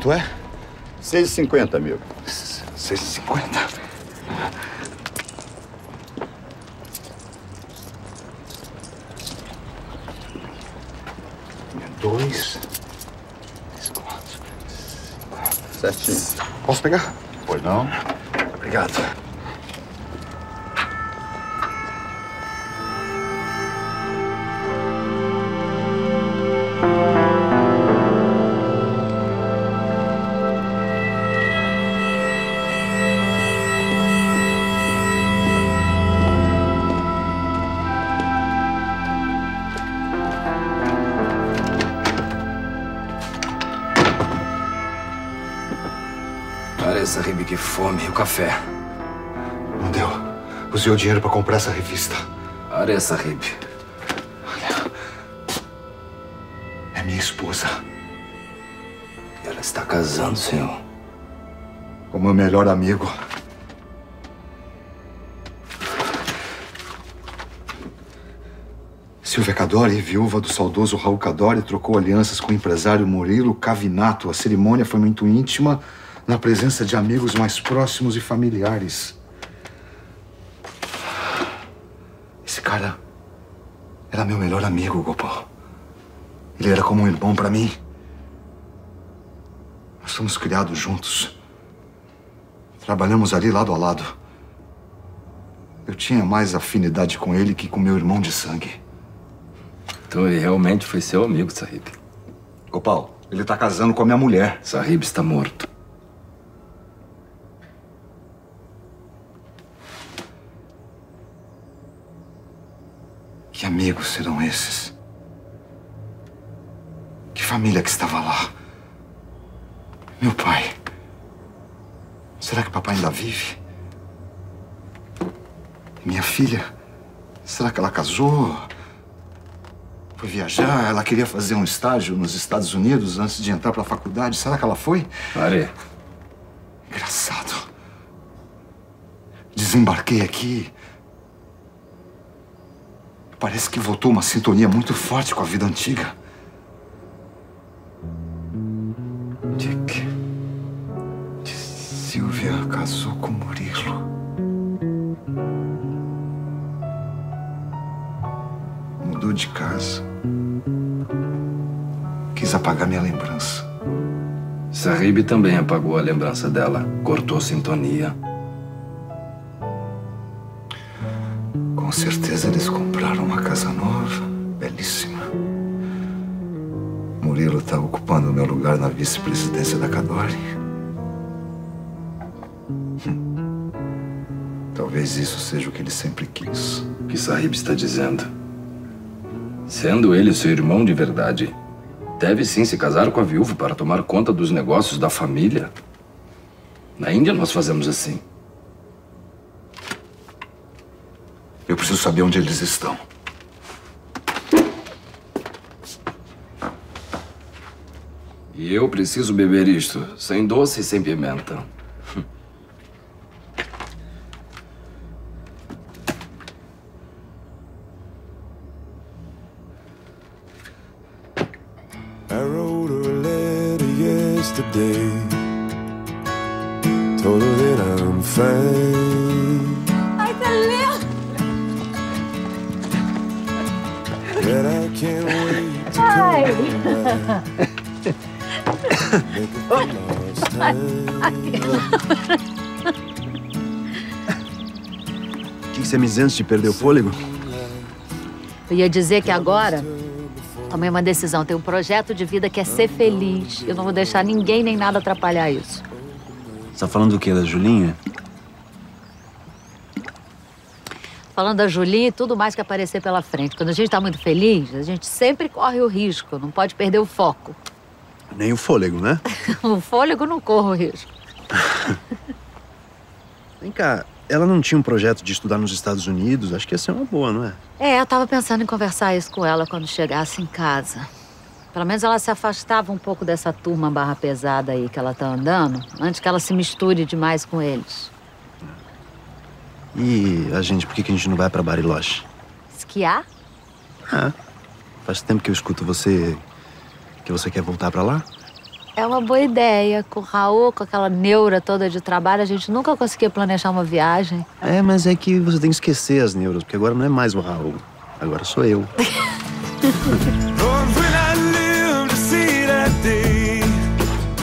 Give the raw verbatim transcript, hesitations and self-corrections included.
Quanto é? seis e cinquenta, amigo. seis e cinquenta. Dois. Três, quatro. Cinco. Certinho. Posso pegar? Pois não? Obrigado. Sarib, que fome. E o café? Não deu. Usei o dinheiro para comprar essa revista. Are Sarib. Olha. É minha esposa. Ela está casando, senhor. Com meu melhor amigo. Silvia Cadore, viúva do saudoso Raul Cadore, trocou alianças com o empresário Murilo Cavinato. A cerimônia foi muito íntima, na presença de amigos mais próximos e familiares. Esse cara era meu melhor amigo, Gopal. Ele era como um irmão para mim. Nós fomos criados juntos. Trabalhamos ali lado a lado. Eu tinha mais afinidade com ele que com meu irmão de sangue. Então ele realmente foi seu amigo, Sarib. Gopal, ele tá casando com a minha mulher. Sarib está morto. Que amigos serão esses? Que família que estava lá? Meu pai. Será que papai ainda vive? Minha filha? Será que ela casou? Foi viajar? Ela queria fazer um estágio nos Estados Unidos antes de entrar para a faculdade. Será que ela foi? Are. Engraçado. Desembarquei aqui. Parece que voltou uma sintonia muito forte com a vida antiga. Dick. Silvia casou com Murilo. Mudou de casa. Quis apagar minha lembrança. Sarib também apagou a lembrança dela. Cortou sintonia. Com certeza eles compraram uma casa nova, belíssima. Murilo está ocupando o meu lugar na vice-presidência da Cadore. Hum. Talvez isso seja o que ele sempre quis. O que Sarib está dizendo? Sendo ele seu irmão de verdade, deve sim se casar com a viúva para tomar conta dos negócios da família. Na Índia nós fazemos assim. Eu preciso saber onde eles estão. E eu preciso beber isto, sem doce e sem pimenta. I wrote her a letter yesterday. Told her that I'm fine. Ai, tá lindo! That I can't wait to Ai! O que você me diz antes de perder o fôlego? Eu ia dizer que agora tomei uma decisão. Tenho um projeto de vida que é ser feliz. Eu não vou deixar ninguém nem nada atrapalhar isso. Você tá falando do quê? Da Julinha? Falando da Julinha e tudo mais que aparecer pela frente. Quando a gente tá muito feliz, a gente sempre corre o risco. Não pode perder o foco. Nem o fôlego, né? O fôlego não corre o risco. Vem cá, ela não tinha um projeto de estudar nos Estados Unidos? Acho que ia ser uma boa, não é? É, eu tava pensando em conversar isso com ela quando chegasse em casa. Pelo menos ela se afastava um pouco dessa turma barra pesada aí que ela tá andando, antes que ela se misture demais com eles. E a gente, por que que a gente não vai pra Bariloche? Esquiar? Ah, faz tempo que eu escuto você... que você quer voltar pra lá? É uma boa ideia. Com o Raul, com aquela neura toda de trabalho, a gente nunca conseguia planejar uma viagem. É, mas é que você tem que esquecer as neuras, porque agora não é mais o Raul. Agora sou eu.